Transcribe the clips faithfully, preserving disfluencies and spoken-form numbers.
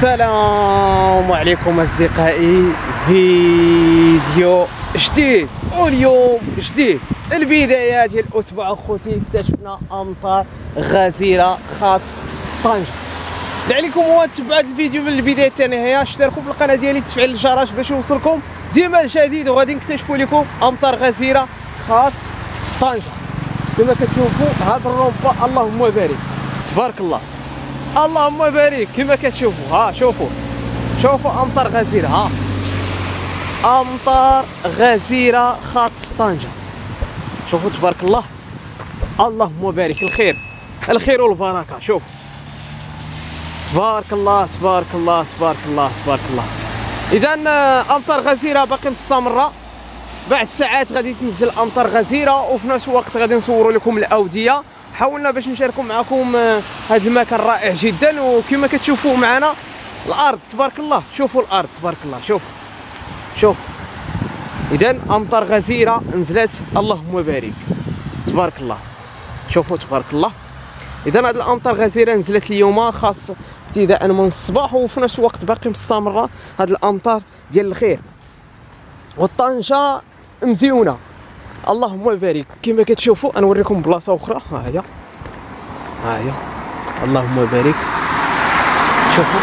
السلام عليكم اصدقائي، فيديو جديد واليوم جديد البدايه ديال الاسبوع اخوتي. اكتشفنا امطار غزيره خاص طنجه. اللي عليكم هو تبعوا هذا الفيديو من البدايه حتى النهايه، اشتركوا في القناه ديالي، تفعيل الجرس باش يوصلكم ديما الجديد، وغادي نكتشفوا لكم امطار غزيره خاص طنجه. كما كتشوفوا هذا الرومبا اللهم بارك تبارك الله اللهم بارك. كما كتشوفوا ها شوفوا شوفوا امطار غزيره، ها امطار غزيره خاص في طنجه. شوفوا تبارك الله اللهم بارك، الخير الخير والبركه. شوف تبارك الله تبارك الله تبارك الله تبارك الله. اذا امطار غزيره باقي مستمره، بعد ساعات غادي تنزل امطار غزيره، وفي نفس الوقت غادي نصوروا لكم الاوديه. حاولنا باش نشاركوا معكم هذا المكان رائع جدا، وكما كتشوفوا معنا الارض تبارك الله. شوفوا الارض تبارك الله، شوف شوف. اذا امطار غزيره نزلت اللهم بارك تبارك الله. شوفوا تبارك الله. اذا هذه الامطار غزيره نزلت اليوم خاص ابتداء من الصباح، وفي نفس الوقت باقي مستمره هذه الامطار ديال الخير، والطنجه مزيونه اللهم بارك. كما كتشوفوا نوريكم بلاصه اخرى، ها هي ها هي اللهم بارك. شوفوا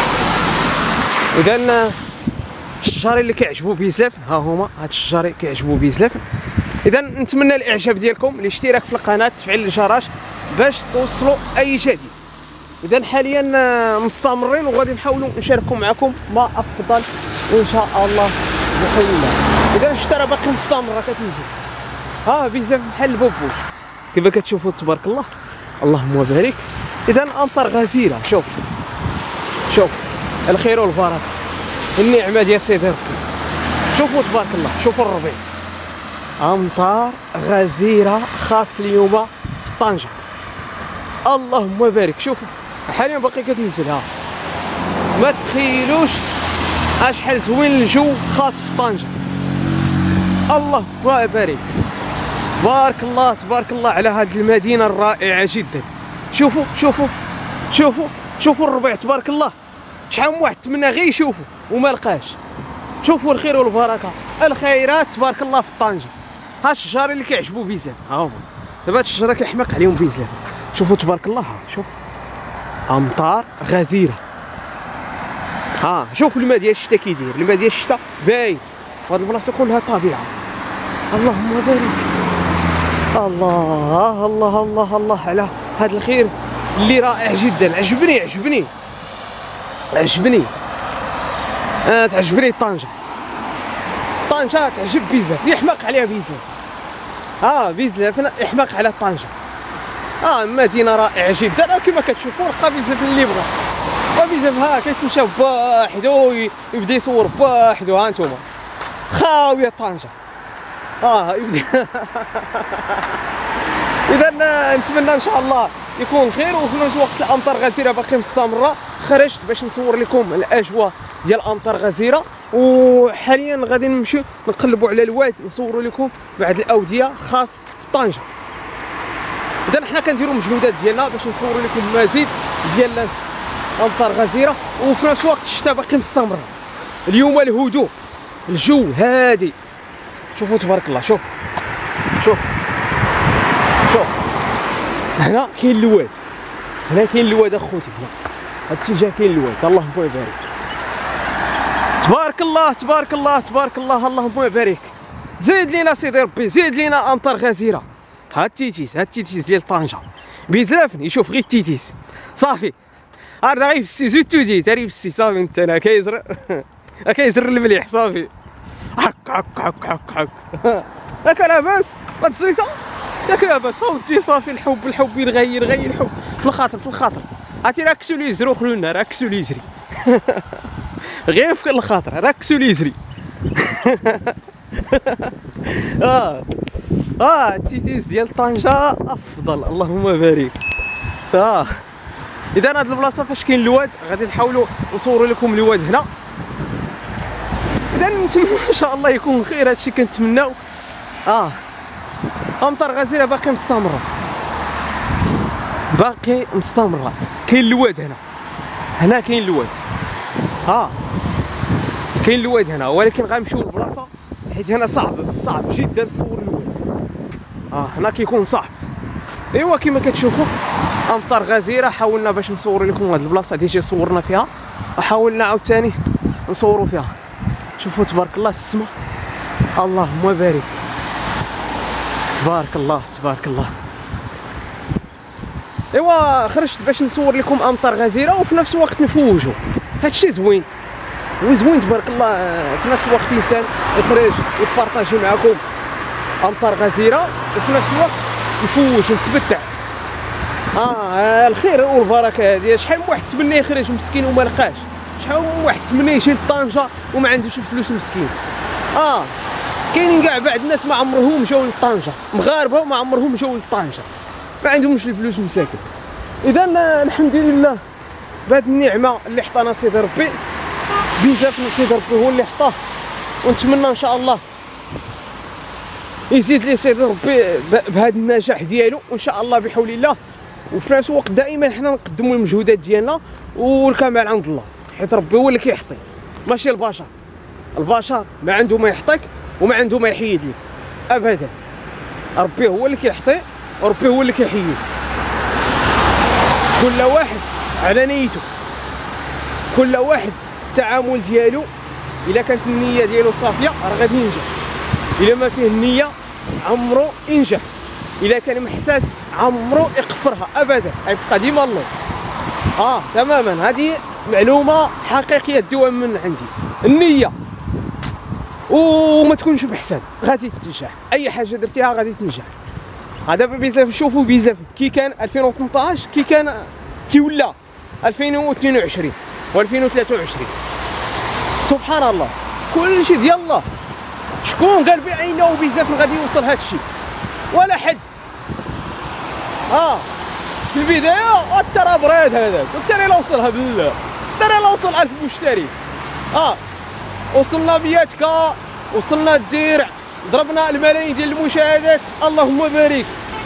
اذا الشجرين اللي كيعجبوا بزاف ها هما، هاد الشجرين كيعجبوا بزاف. اذا نتمنى الاعجاب ديالكم، الاشتراك في القناه، تفعيل الجرس باش توصلوا اي جديد. اذا حاليا مستمرين وغادي نحاولوا نشاركوا معكم ما افضل ان شاء الله بحول الله. اذا الشتاء باقي مستمره كتنزل ها بزاف بحال البوبوش كيف كتشوفوا تبارك الله اللهم بارك. اذا امطار غزيره، شوف شوف الخير والبركه النعمه ديال سيدي ربي. شوفوا تبارك الله، شوفوا الربيع، امطار غزيره خاص اليوم في طنجه اللهم بارك. شوفوا حاليا باقي كتنزل، ها ما تخيلوش اشحال زوين الجو خاص في طنجه الله بارك تبارك الله تبارك الله على هذه المدينه الرائعه جدا. شوفوا شوفوا شوفوا شوفوا الربيع تبارك الله. شحال من واحد تمنى غير يشوفوا وما لقاش. شوفوا الخير والبركه الخيرات تبارك الله في طنجه. ها الشجر اللي كيعجبوا بزاف ها هما، دابا هاد الشجره كيحماق عليهم بزاف. شوفوا تبارك الله، ها شوف امطار غزيره. ها شوفوا الماء ديال الشتا كيدير، الماء ديال الشتا باين، وهاد البلاصه كلها طبيعه اللهم بارك. الله الله الله الله على هذا الخير اللي رائع جدا. عجبني عجبني عجبني آه تعجبني طنجه. طنجه تعجب بزاف، يحماق عليها بزاف ها بزاف يحماق على طنجه. اه مدينه رائعه جدا كما كتشوفوا، لقى بزاف اللي بغا وبزاف ها كيتمشى بوحدو يبدا يصور بوحدو. ها انتوما خاويه طنجه اه يبدا اذا نتمنى ان شاء الله يكون خير، وفي نفس الوقت الامطار غزيره باقي مستمره. خرجت باش نصور لكم الاجواء ديال امطار غزيره، وحاليا غادي نمشيو نقلبوا على الواد نصوروا لكم بعض الاوديه خاص في طنجه. اذا حنا كنديروا مجهودات ديالنا باش نصوروا لكم مزيد ديال امطار غزيره، وفي نفس الوقت الشتاء باقي مستمره. اليوم الهدوء، الجو هادي. شوفوا تبارك الله، شوف شوف شوف هنا كاين الواد، هنا كاين الواد اخوتي، هنا هاد الاتجاه كاين الواد اللهم بارك تبارك الله تبارك الله تبارك الله اللهم بارك. زيد لينا سيدي ربي، زيد لينا امطار غزيره. هاد التيتيس هاد التيتيس ديال طنجه بزاف يشوف غير التيتيس صافي. هذا غير بسي زيد تودي تاري بسي صافي. انت انا كيزر كيزر المليح صافي. حك حك حك حك حك ياك لاباس ما تزريسا ياك لاباس فهمتي صافي. الحب الحب يلغي يلغي الحب في الخاطر في الخاطر. عرفتي راكسو لي يزرو خلونا راكسو لي يزري غير في الخاطر راكسو لي يزري اه اه التيتيس ديال طنجه افضل اللهم بارك. اه اذا هاد البلاصه فاش كاين الواد غادي نحاولوا نصوروا لكم الواد هنا. اذا نتمنى ان شاء الله يكون خير، هادشي كنتمناو. اه امطار غزيره باقي مستمره باقي مستمره. كاين الواد هنا، هنا كاين الواد ها كاين الواد هنا، ولكن غنمشيو لبلاصه حيت هنا صعب صعب جدا تصور الواد. اه هنا كيكون صعب. ايوا كما كتشوفوا امطار غزيره، حاولنا باش نصور لكم هاد البلاصه ديجا صورنا فيها، وحاولنا عاوتاني نصوروا فيها. شوفوا تبارك الله السماء، اللهم بارك، تبارك الله تبارك الله. ايوا خرجت باش نصور لكم امطار غزيره وفي نفس الوقت نفوجوا، هادشي زوين وزوين تبارك الله. في نفس الوقت الانسان يخرج يبارطاجي معكم امطار غزيره وفي نفس الوقت يفوج نتبتع. اه الخير والبركه هذه. شحال من واحد تمنى يخرج مسكين وما لقاش، شحال من واحد تمنى يجي لطنجه وما عندوش الفلوس مسكين. اه كاينين كاع بعض الناس ما عمرهم جاو لطنجه، مغاربه ما عمرهم جاو لطنجه، ما عندهمش الفلوس مساكن. اذا الحمد لله بهذه النعمه اللي حطانا سيدي ربي، بزاف من سيدي ربي هو اللي حطاه، ونتمنى ان شاء الله يزيد لي سيدي ربي بهذا النجاح ديالو وان شاء الله بحول الله. وفي نفس الوقت دائما حنا نقدموا المجهودات ديالنا والكمال عند الله، حيت ربي هو اللي كيعطي ماشي البشر. البشر ما عنده ما يعطيك وما عنده ما يحيد لك ابدا، ربي هو اللي كيعطي وربي هو اللي كيحيد. كل واحد على نيته، كل واحد التعامل ديالو، الا كانت النيه ديالو صافيه راه غادي ينجح، الا ما فيه النيه عمرو ينجح، الا كان محساد عمرو يقفرها ابدا، غيبقى ديما الله. اه تماما، هذه معلومه حقيقيه دوام من عندي. النيه وما تكونش بحساب غادي تنجح، اي حاجه درتيها غادي تنجح. هذا بزاف نشوفوا بزاف كي كان ألفين وثمنطاش، كي كان كي ولا ألفين واثنين وعشرين وألفين وثلاثة وعشرين. سبحان الله، كل شيء ديال الله. شكون قال بعينه بزاف غادي يوصل هذا الشيء؟ ولا حد. اه في البدايه الترى براد هذاك، والترى لا وصلها بالله، الترى لا وصل ألف مشتري. اه وصلنا مية كا، وصلنا الدرع، ضربنا الملايين ديال المشاهدات، اللهم بارك.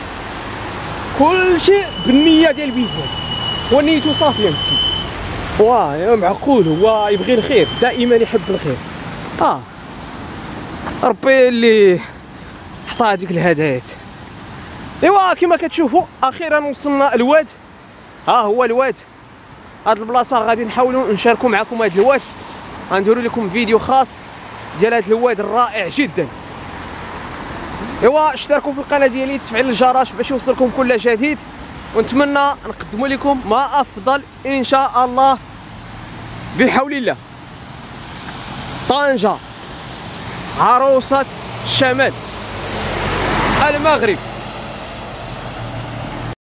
كل شيء بالنيه ديال بزاف، هو نيته صافيه مسكين. واه معقول، هو يبغي الخير، دائما يحب الخير. اه ربي اللي حطى هذيك الهدايات. ايوا كما كتشوفوا اخيرا وصلنا الواد. ها هو الواد، هاد البلاصه غادي نحاولوا نشاركوا معكم هاد الواد، غنديروا لكم فيديو خاص ديال هاد الواد الرائع جدا. ايوا اشتركوا في القناه ديالي، تفعيل الجرس باش يوصلكم كل جديد، ونتمنى نقدموا لكم ما افضل ان شاء الله بحول الله. طنجة عروسة الشمال المغرب.